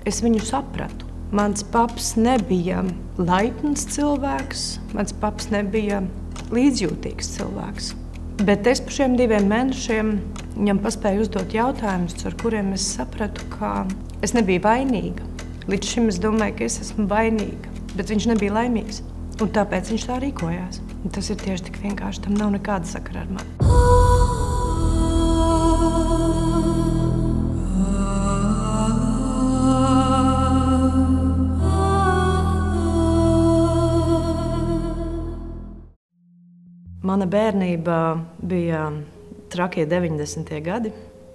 es viņu sapratu. Mans paps nebija laipns cilvēks, mans paps nebija līdzjūtīgs cilvēks. Bet es par šiem 2 mēnešiem viņam paspēju uzdot jautājumus, ar kuriem es sapratu, ka es nebiju vainīga. Līdz šim es domāju, ka es esmu vainīga, bet viņš nebija laimīgs. Un tāpēc viņš tā rīkojās. Un tas ir tieši tik vienkārši, tam nav nekāda sakara ar mani. Mana bērnība bija trakie 90. gadi,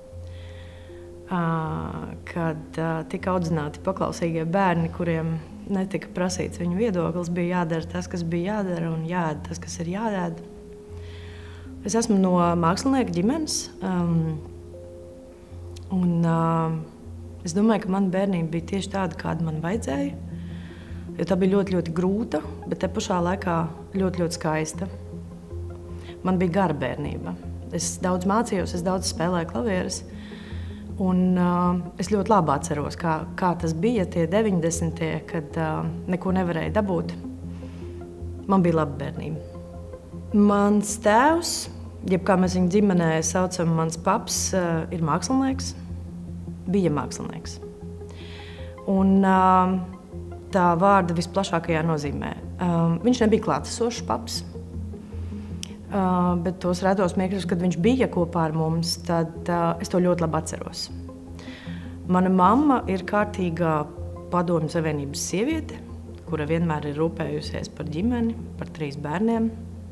kad tika audzināti paklausīgie bērni, kuriem netika prasīts viņu viedoklis, bija jādara tas, kas bija jādara, un jāēd tas, kas ir jāēd. Es esmu no mākslinieka ģimenes, un es domāju, ka mana bērnība bija tieši tāda, kāda man vajadzēja, jo tā bija ļoti, ļoti grūta, bet te pašā laikā ļoti, ļoti skaista. Man bija gara bērnība. Es daudz mācījos, es daudz spēlēju klavieres. Un es ļoti labi atceros, kā tas bija tie 90. kad neko nevarēja dabūt. Man bija laba bērnība. Mans tēvs, jeb kā mēs viņu ģimenē saucam, mans paps, ir mākslinieks. Bija mākslinieks. Un tā vārda visplašākajā nozīmē. Viņš nebija klātesošs paps. Bet tos retos mirkļus, kad viņš bija kopā ar mums, tad es to ļoti labi atceros. Mana mamma ir kārtīgā Padomju Savienības sieviete, kura vienmēr ir rūpējusies par ģimeni, par 3 bērniem.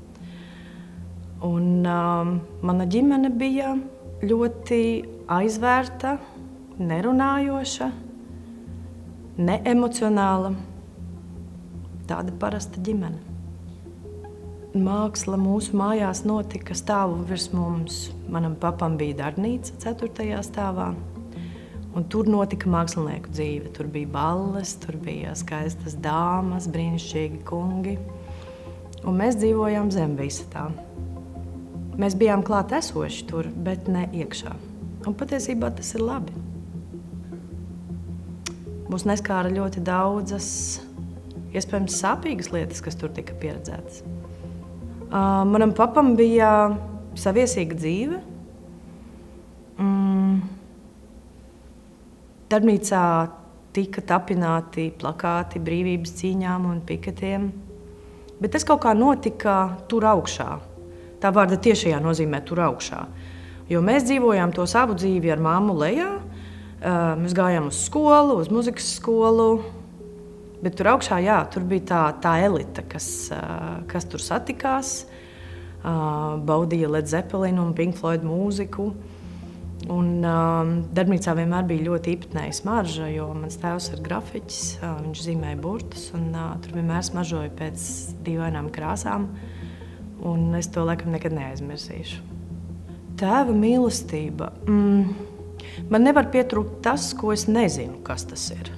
Un mana ģimene bija ļoti aizvērta, nerunājoša, neemocionāla, tāda parasta ģimene. Māksla mūsu mājās notika stāvu virs mums. Manam papam bija darbnīca 4. stāvā, un tur notika mākslinieku dzīve. Tur bija balles, tur bija skaistas dāmas, brīnišķīgi kungi, un mēs dzīvojām zem visa tā. Mēs bijām klāt esoši tur, bet ne iekšā. Un patiesībā tas ir labi. Mūs neskāra ļoti daudzas, iespējams, sāpīgas lietas, kas tur tika pieredzētas. Manam papam bija saviesīga dzīve. Darbnīcā tika tapināti plakāti brīvības cīņām un piketiem, bet tas kaut kā notika tur augšā. Tā vārda tiešajā nozīmē tur augšā. Jo mēs dzīvojām to savu dzīvi ar mammu lejā, mēs gājām uz skolu, uz muzikas skolu, bet tur augšā, jā, tur bija tā elita, kas tur satikās, baudīja Led Zeppelinu un Pink Floyd mūziku. Un darbnīcā vienmēr bija ļoti īpatnēja smarža, jo mans tēvs ir grafiķis, viņš zīmēja burtus, un tur vienmēr smaržoja pēc dīvainām krāsām, un es to laikam nekad neaizmirsīšu. Tēva mīlestība. Man nevar pietrūkt tas, ko es nezinu, kas tas ir.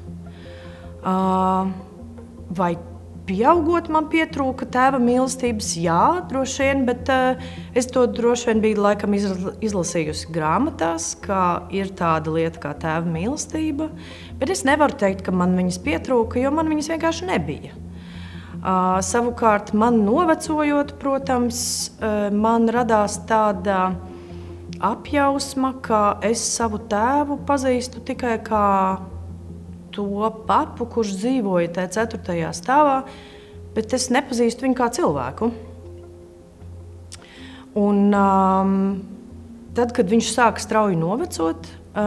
Vai pieaugot man pietrūka tēva mīlestības? Jā, droši vien, bet es to droši vien biju laikam izlasījusi grāmatās, ka ir tāda lieta kā tēva mīlestība, bet es nevaru teikt, ka man viņas pietrūka, jo man viņas vienkārši nebija. Savukārt man novecojot, protams, man radās tāda apjausma, ka es savu tēvu pazīstu tikai kā to papu, kurš dzīvoja tajā 4. stāvā, bet es nepazīstu viņu kā cilvēku. Un tad, kad viņš sāka strauji novecot,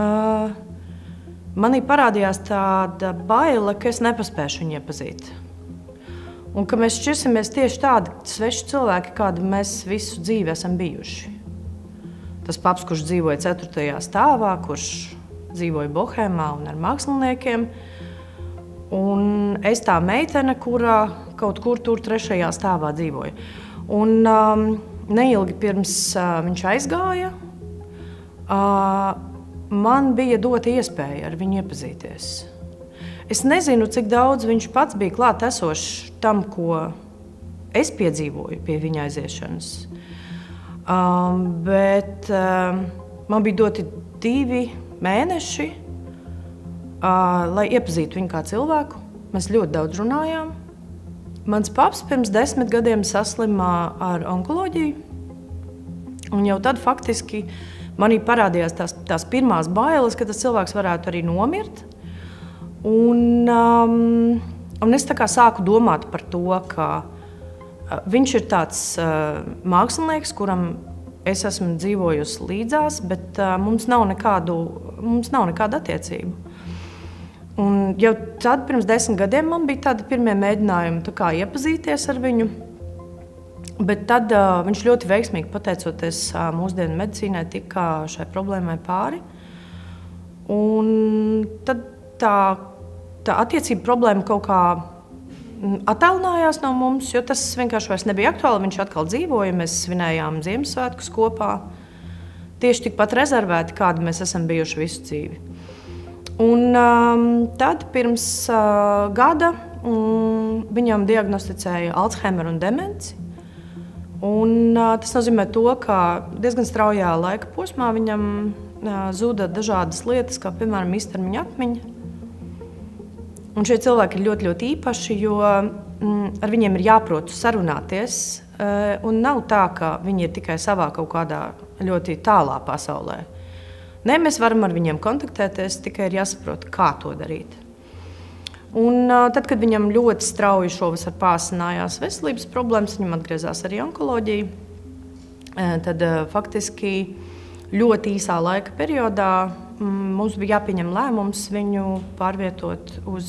manī parādījās tāda baile, ka es nepaspēšu viņu iepazīt. Un ka mēs šķirsimies tieši tādi sveši cilvēki, kādi mēs visu dzīvi esam bijuši. Tas paps, kurš dzīvoja 4. stāvā, kurš dzīvoja Bohēmā un ar māksliniekiem. Un es tā meitene, kurā kaut kur tur 3. stāvā dzīvoja. Un neilgi pirms viņš aizgāja, man bija dota iespēja ar viņu iepazīties. Es nezinu, cik daudz viņš pats bija klāt esošs tam, ko es piedzīvoju pie viņa aiziešanas. Bet man bija doti 2 mēneši, lai iepazītu viņu kā cilvēku. Mēs ļoti daudz runājām. Mans paps pirms 10 gadiem saslima ar onkoloģiju. Un jau tad faktiski manī parādījās tās pirmās bailes, ka tas cilvēks varētu arī nomirt. Un es tā kā sāku domāt par to, ka viņš ir tāds mākslinieks, kuram es esmu dzīvojusi līdzās, bet mums nav nekāda attiecība. Un jau tad, pirms 10 gadiem, man bija tādi pirmie mēģinājumi iepazīties ar viņu. Bet tad viņš ļoti veiksmīgi, pateicoties mūsdienu medicīnai, tika šai problēmai pāri. Un tad tā attiecība problēma kaut kā attālinājās no mums, jo tas vienkārši vairs nebija aktuāli. Viņš atkal dzīvoja, mēs svinējām Ziemassvētkus kopā. Tieši tikpat rezervēti, kādi mēs esam bijuši visu dzīvi. Un tad pirms gada viņam diagnosticēja Alzheimer un demenci. Un tas nozīmē to, ka diezgan straujā laika posmā viņam zuda dažādas lietas, kā piemēram īstermiņa atmiņa. Un šie cilvēki ir ļoti, ļoti īpaši, jo ar viņiem ir jāprot sarunāties. Un nav tā, ka viņi ir tikai savā kaut kādā ļoti tālā pasaulē. Nē, mēs varam ar viņiem kontaktēties, tikai ir jāsaprot, kā to darīt. Un tad, kad viņam ļoti strauji šovasar pāsinājās veselības problēmas, viņam atgriezās arī onkoloģija, tad faktiski ļoti īsā laika periodā mums bija jāpieņem lēmums viņu pārvietot uz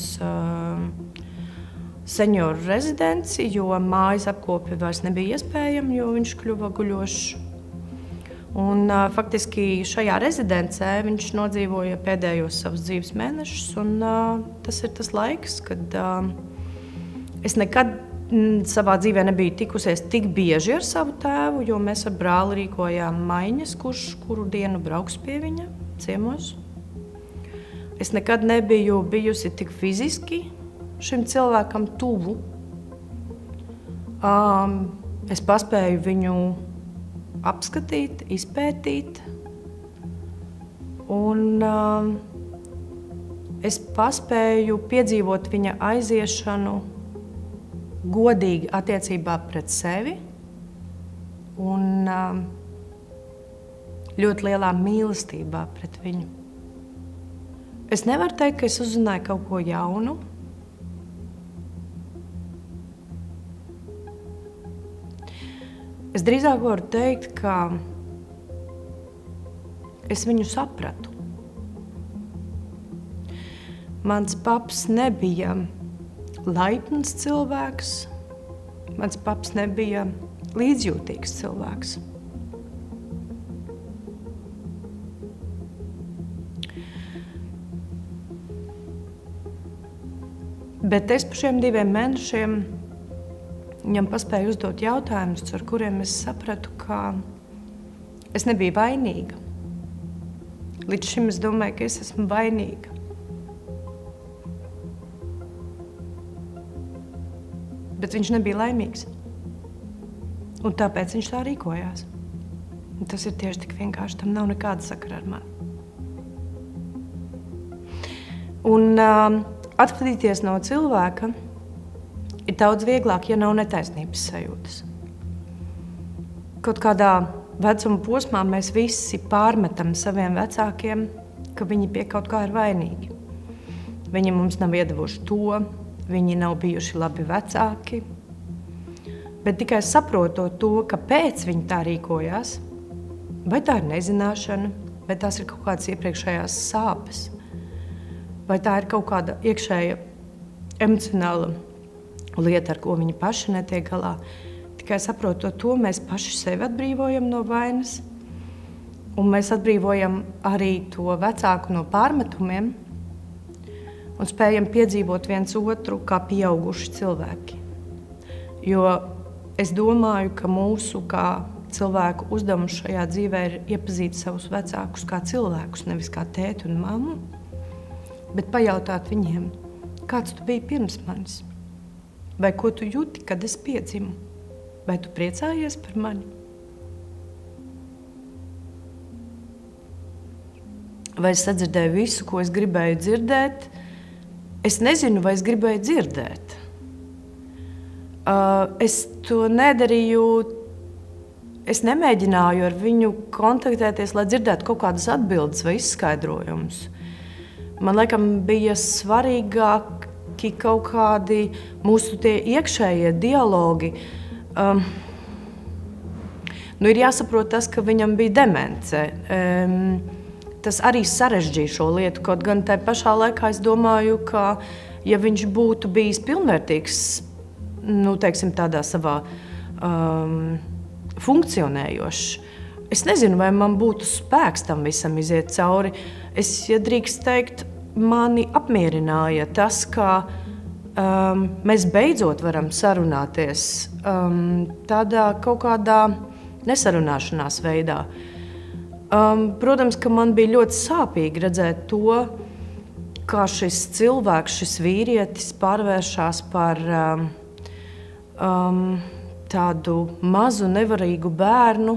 senioru rezidenci, jo mājas apkope vairs nebija iespējama, jo viņš kļuva guļošs. Un faktiski šajā rezidencē viņš nodzīvoja pēdējos savus dzīves mēnešus, un tas ir tas laiks, kad es nekad savā dzīvē nebiju tikusies tik bieži ar savu tēvu, jo mēs ar brāli rīkojām maiņas, kurš kuru dienu brauks pie viņa ciemos. Es nekad nebiju bijusi tik fiziski šim cilvēkam tuvu. Es paspēju viņu apskatīt, izpētīt, un es paspēju piedzīvot viņa aiziešanu godīgi attiecībā pret sevi un ļoti lielā mīlestībā pret viņu. Es nevaru teikt, ka es uzzināju kaut ko jaunu. Es drīzāk varu teikt, ka es viņu sapratu. Mans paps nebija laipns cilvēks, mans paps nebija līdzjūtīgs cilvēks. Bet es par šiem 2 mēnešiem viņam paspēju uzdot jautājumus, ar kuriem es sapratu, ka es nebiju vainīga. Līdz šim es domāju, ka es esmu vainīga. Bet viņš nebija laimīgs. Un tāpēc viņš tā rīkojās. Un tas ir tieši tik vienkārši, tam nav nekāda sakara ar mani. Un atskatīties no cilvēka ir daudz vieglāk, ja nav netaisnības sajūtas. Kaut kādā vecuma posmā mēs visi pārmetam saviem vecākiem, ka viņi pie kaut kā ir vainīgi. Viņi mums nav iedevuši to, viņi nav bijuši labi vecāki. Bet tikai saprotot to, kāpēc viņi tā rīkojās, vai tā ir nezināšana, vai tās ir kaut kādas iepriekšējās sāpes, vai tā ir kaut kāda iekšēja emocionāla lieta, ar ko viņi paši netiek galā. Tikai saprotot to, mēs paši sevi atbrīvojam no vainas, un mēs atbrīvojam arī to vecāku no pārmetumiem un spējam piedzīvot viens otru kā pieauguši cilvēki. Jo es domāju, ka mūsu kā cilvēku uzdevums šajā dzīvē ir iepazīt savus vecākus kā cilvēkus, nevis kā tēti un mammu, bet pajautāt viņiem, kāds tu biji pirms manis? Vai ko tu jūti, kad es piedzimu? Vai tu priecājies par mani? vai es sadzirdēju visu, ko es gribēju dzirdēt. Es nezinu, vai es gribēju dzirdēt. Es to nedarīju, es nemēģināju ar viņu kontaktēties, lai dzirdētu kaut kādas atbildes vai izskaidrojumus. Man liekas, bija svarīgāki kaut kādi mūsu tie iekšējie dialogi. Ir jāsaprot tas, ka viņam bija demence. Tas arī sarežģīja šo lietu, kaut gan tajā pašā laikā es domāju, ka ja viņš būtu bijis pilnvērtīgs, teiksim, tādā savā funkcionējošs, es nezinu, vai man būtu spēks tam visam iziet cauri. Es, ja drīkst teikt, mani apmierināja tas, ka mēs beidzot varam sarunāties tādā kaut kādā nesarunāšanās veidā. Protams, ka man bija ļoti sāpīgi redzēt to, kā šis cilvēks, šis vīrietis pārvēršās par tādu mazu nevarīgu bērnu,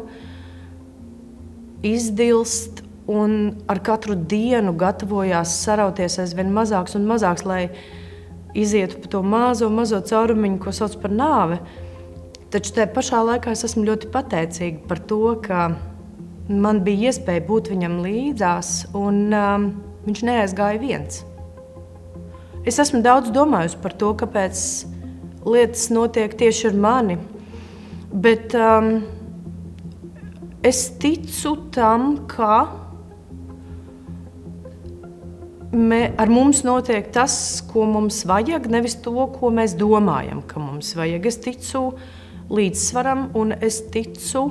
izdilst un ar katru dienu gatavojās sarauties aizvien mazāks un mazāks, lai izietu pa to mazo caurumiņu, ko sauc par nāve. Taču tajā pašā laikā es esmu ļoti pateicīga par to, ka man bija iespēja būt viņam līdzās, un viņš neaizgāja viens. Es esmu daudz domājusi par to, kāpēc lietas notiek tieši ar mani, bet es ticu tam, ka ar mums notiek tas, ko mums vajag, nevis to, ko mēs domājam, ka mums vajag. Es ticu līdzsvaram, un es ticu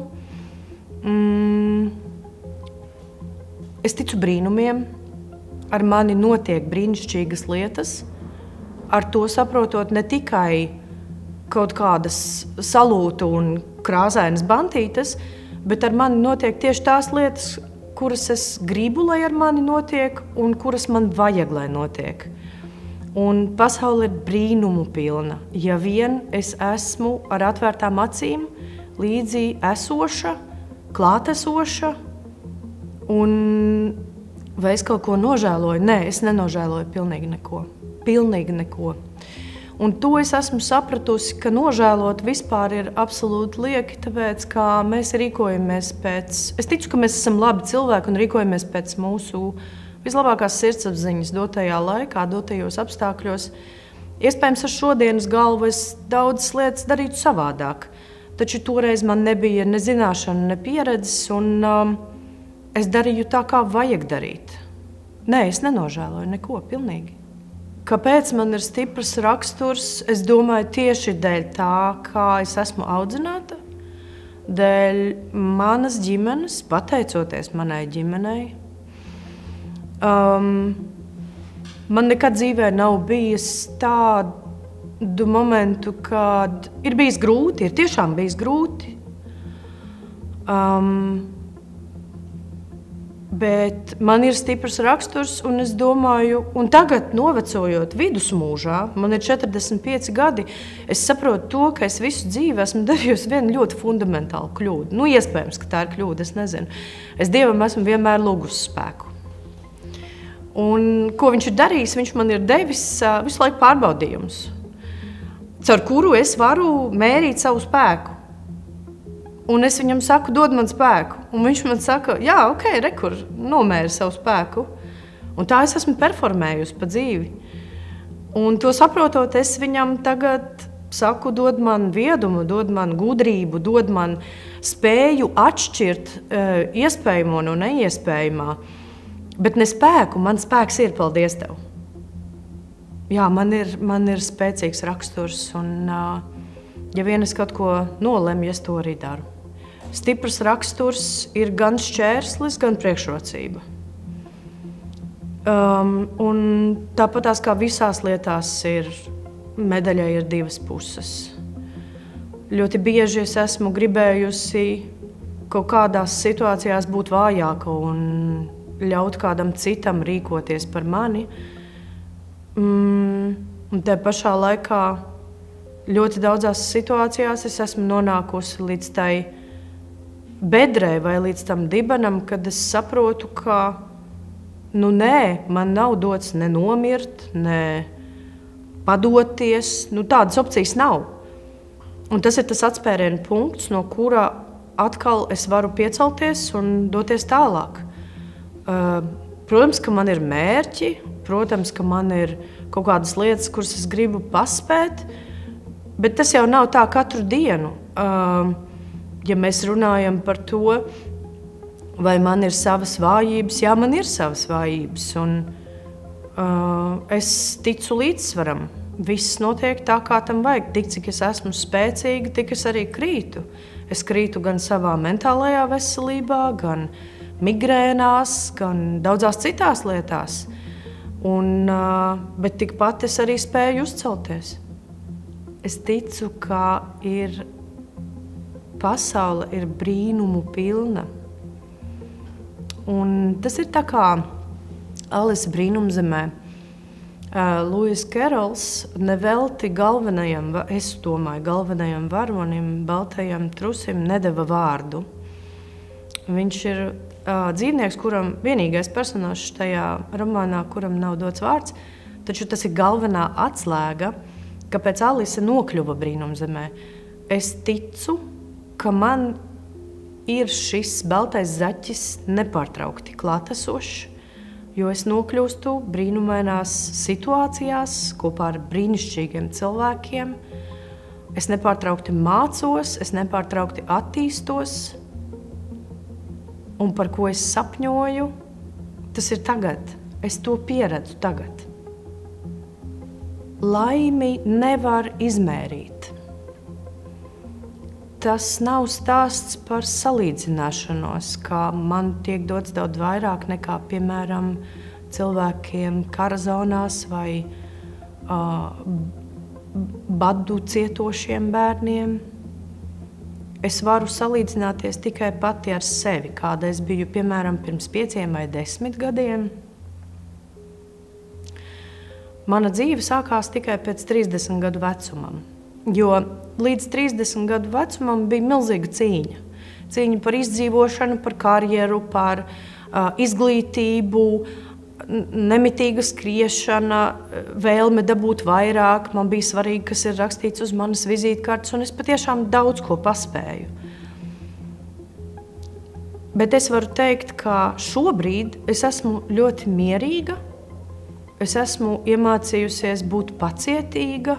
brīnumiem. Ar mani notiek brīnišķīgas lietas, ar to saprotot ne tikai kaut kādas salūtu un krāsainas bantītes, bet ar mani notiek tieši tās lietas, kuras es gribu, lai ar mani notiek, un kuras man vajag, lai notiek. Un pasaule ir brīnumu pilna. Ja vien es esmu ar atvērtām acīm, līdzi esoša, klātesoša, un vai es kaut ko nožēloju? Nē, es nenožēloju pilnīgi neko. Pilnīgi neko. Un to es esmu sapratusi, ka nožēlot vispār ir absolūti lieki, tāpēc, ka mēs rīkojamies pēc... Es ticu, ka mēs esam labi cilvēki un rīkojamies pēc mūsu vislabākās sirdsapziņas dotajā laikā, dotajos apstākļos. Iespējams, ar šodienas galvu es daudzas lietas darītu savādāk, taču toreiz man nebija ne zināšana, ne pieredzes, un es darīju tā, kā vajag darīt. Nē, es nenožēloju neko, pilnīgi. Kāpēc man ir stiprs raksturs? Es domāju tieši dēļ tā, kā es esmu audzināta, dēļ manas ģimenes, pateicoties manai ģimenei. Man nekad dzīvē nav bijis tādu momentu, kad ir bijis grūti, ir tiešām bijis grūti. Bet man ir stiprs raksturs, un es domāju, un tagad, novecojot vidusmūžā, man ir 45 gadi, es saprotu to, ka es visu dzīvi esmu darījusi vienu ļoti fundamentālu kļūdu. Iespējams, ka tā ir kļūda, es nezinu. Es Dievam esmu vienmēr lūgusi spēku. Un ko viņš ir darījis? Viņš man ir devis visu laiku pārbaudījumus, caur kuru es varu mērīt savu spēku. Un es viņam saku, dod man spēku. Un viņš man saka, jā, ok, rekur, nomēri savu spēku. Un tā es esmu performējusi pa dzīvi. Un to saprotot, es viņam tagad saku, dod man viedumu, dod man gudrību, dod man spēju atšķirt iespējamo no neiespējamā. Bet ne spēku, man spēks ir, paldies tev. Jā, man ir spēcīgs raksturs, un ja vien es kaut ko nolemju, es to arī daru. Stiprs raksturs ir gan šķērslis, gan priekšrocība. Un tāpatās kā visās lietās medaļai ir divas puses. Ļoti bieži es esmu gribējusi kaut kādās situācijās būt vājāka un ļaut kādam citam rīkoties par mani. Un te pašā laikā ļoti daudzās situācijās es esmu nonākusi līdz tai bedrē vai līdz tam dibenam, kad es saprotu, ka Nu, nē, man nav dots ne nomirt, ne padoties. Nu, tādas opcijas nav. Un tas ir tas atspērienu punkts, no kura atkal es varu piecelties un doties tālāk. Protams, ka man ir mērķi, protams, ka man ir kaut kādas lietas, kuras es gribu paspēt, bet tas jau nav tā katru dienu. Ja mēs runājam par to, vai man ir savas vājības, jā, man ir savas vājības, un es ticu līdzsvaram. Viss notiek tā, kā tam vajag. Tik, cik es esmu spēcīga, tik es arī krītu. Es krītu gan savā mentālajā veselībā, gan migrēnās, gan daudzās citās lietās. Bet tikpat es arī spēju uzcelties. Es ticu, ka pasaule ir brīnumu pilna. Un tas ir tā kā Alisa brīnumzemē. Lewis Carrolls nevelti galvenajam varonim, baltajam trusim, nedeva vārdu. Viņš ir dzīvnieks, kuram vienīgais personāžs tajā romānā, kuram nav dots vārds, taču tas ir galvenā atslēga, kāpēc Alisa nokļuva brīnumzemē. Es ticu, ka man ir šis baltais zaķis nepārtraukti klātesošs, jo es nokļūstu brīnumainās situācijās kopā ar brīnišķīgiem cilvēkiem. Es nepārtraukti mācos, es nepārtraukti attīstos, un par ko es sapņoju, tas ir tagad. Es to pieredzu tagad. Laimi nevar izmērīt. Tas nav stāsts par salīdzināšanos, kā man tiek dots daudz vairāk nekā, piemēram, cilvēkiem kara zonās vai badu cietošiem bērniem. Es varu salīdzināties tikai pati ar sevi, kāda es biju, piemēram, pirms 5 vai 10 gadiem. Mana dzīve sākās tikai pēc 30 gadu vecumam. Jo līdz 30 gadu vecumam bija milzīga cīņa. Cīņa par izdzīvošanu, par karjeru, par izglītību, nemitīga skriešana, vēlme dabūt vairāk. Man bija svarīgi, kas ir rakstīts uz manas vizītkartes, un es patiešām daudz ko paspēju. Bet es varu teikt, ka šobrīd es esmu ļoti mierīga. Es esmu iemācījusies būt pacietīga.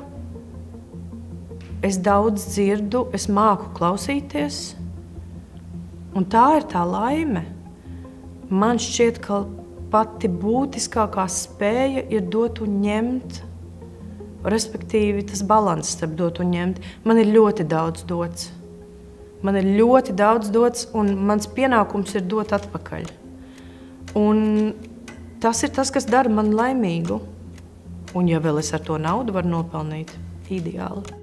Es daudz dzirdu, es māku klausīties, un tā ir tā laime. Man šķiet, ka pati būtiskākā spēja ir dot un ņemt, respektīvi tas balanss starp dot un ņemt. Man ir ļoti daudz dots. Un mans pienākums ir dot atpakaļ. Un tas ir tas, kas dara mani laimīgu. Un ja vēl es ar to naudu varu nopelnīt, ideāli.